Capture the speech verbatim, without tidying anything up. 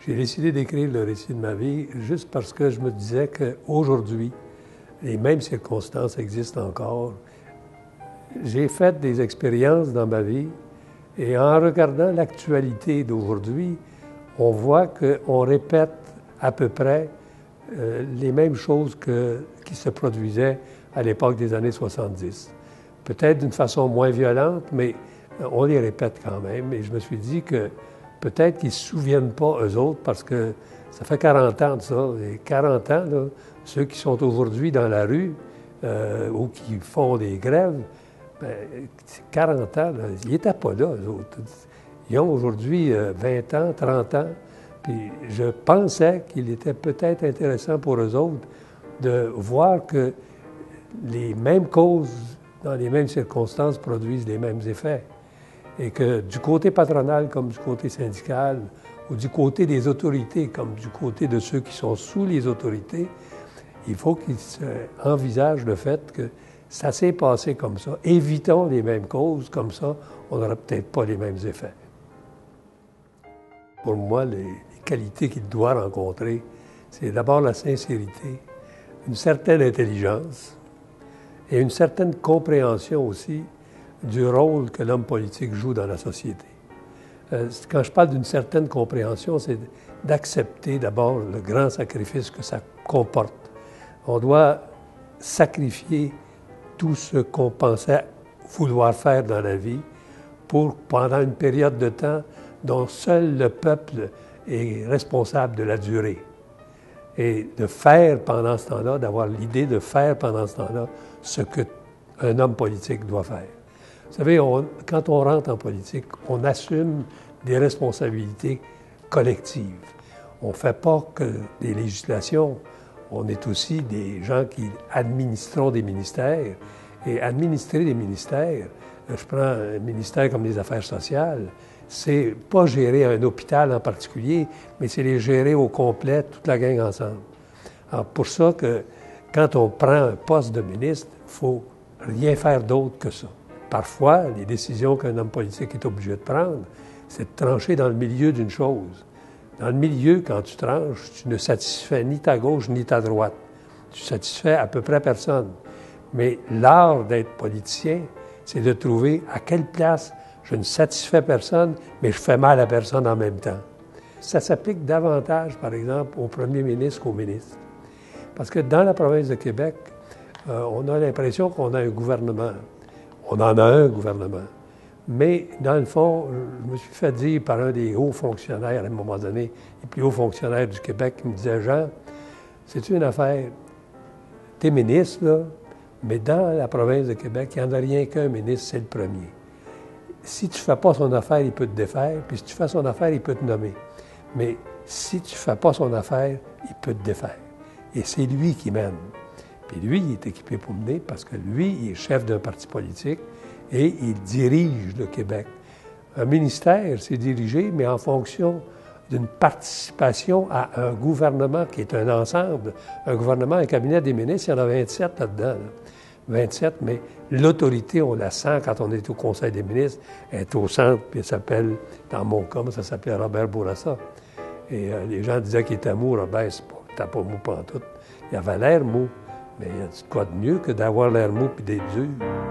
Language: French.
J'ai décidé d'écrire le récit de ma vie juste parce que je me disais qu'aujourd'hui, les mêmes circonstances existent encore. J'ai fait des expériences dans ma vie et en regardant l'actualité d'aujourd'hui, on voit qu'on répète à peu près euh, les mêmes choses que, qui se produisaient à l'époque des années soixante-dix. Peut-être d'une façon moins violente, mais on les répète quand même. Et je me suis dit que peut-être qu'ils ne se souviennent pas, eux autres, parce que ça fait quarante ans de ça. Et quarante ans, là, ceux qui sont aujourd'hui dans la rue euh, ou qui font des grèves, bien, quarante ans, là, ils n'étaient pas là, eux autres. Ils ont aujourd'hui euh, vingt ans, trente ans. Puis je pensais qu'il était peut-être intéressant pour eux autres de voir que les mêmes causes, dans les mêmes circonstances, produisent les mêmes effets. Et que du côté patronal comme du côté syndical, ou du côté des autorités comme du côté de ceux qui sont sous les autorités, il faut qu'ils envisagent le fait que ça s'est passé comme ça. Évitons les mêmes causes, comme ça, on n'aura peut-être pas les mêmes effets. Pour moi, les, les qualités qu'il doit rencontrer, c'est d'abord la sincérité, une certaine intelligence et une certaine compréhension aussi du rôle que l'homme politique joue dans la société. Euh, quand je parle d'une certaine compréhension, c'est d'accepter d'abord le grand sacrifice que ça comporte. On doit sacrifier tout ce qu'on pensait vouloir faire dans la vie pour, pendant une période de temps dont seul le peuple est responsable de la durée. Et de faire pendant ce temps-là, d'avoir l'idée de faire pendant ce temps-là ce qu'un homme politique doit faire. Vous savez, on, quand on rentre en politique, on assume des responsabilités collectives. On ne fait pas que des législations, on est aussi des gens qui administrons des ministères. Et administrer des ministères, je prends un ministère comme les Affaires sociales, c'est pas gérer un hôpital en particulier, mais c'est les gérer au complet, toute la gang ensemble. Alors pour ça que quand on prend un poste de ministre, il ne faut rien faire d'autre que ça. Parfois, les décisions qu'un homme politique est obligé de prendre, c'est de trancher dans le milieu d'une chose. Dans le milieu, quand tu tranches, tu ne satisfais ni ta gauche ni ta droite. Tu satisfais à peu près personne. Mais l'art d'être politicien, c'est de trouver à quelle place je ne satisfais personne, mais je fais mal à personne en même temps. Ça s'applique davantage, par exemple, au premier ministre qu'au ministre. Parce que dans la province de Québec, euh, on a l'impression qu'on a un gouvernement. On en a un gouvernement. Mais, dans le fond, je me suis fait dire par un des hauts fonctionnaires, à un moment donné, les plus hauts fonctionnaires du Québec, qui me disait « Jean, c'est une affaire, t'es ministre, là, mais dans la province de Québec, il n'y en a rien qu'un ministre, c'est le premier. Si tu ne fais pas son affaire, il peut te défaire, puis si tu fais son affaire, il peut te nommer. Mais si tu ne fais pas son affaire, il peut te défaire. Et c'est lui qui mène. Puis lui, il est équipé pour mener parce que lui, il est chef d'un parti politique et il dirige le Québec. Un ministère, c'est dirigé, mais en fonction d'une participation à un gouvernement qui est un ensemble. Un gouvernement, un cabinet des ministres, il y en a vingt-sept là-dedans. Là. vingt-sept, mais l'autorité, on la sent quand on est au Conseil des ministres, elle est au centre, puis elle s'appelle, dans mon cas, ça s'appelait Robert Bourassa. Et euh, les gens disaient qu'il était mou, Robert, c'est pas, t'as pas mou pantoute. Il avait l'air mou, mais il y a quoi de mieux que d'avoir l'air mou puis d'être dur.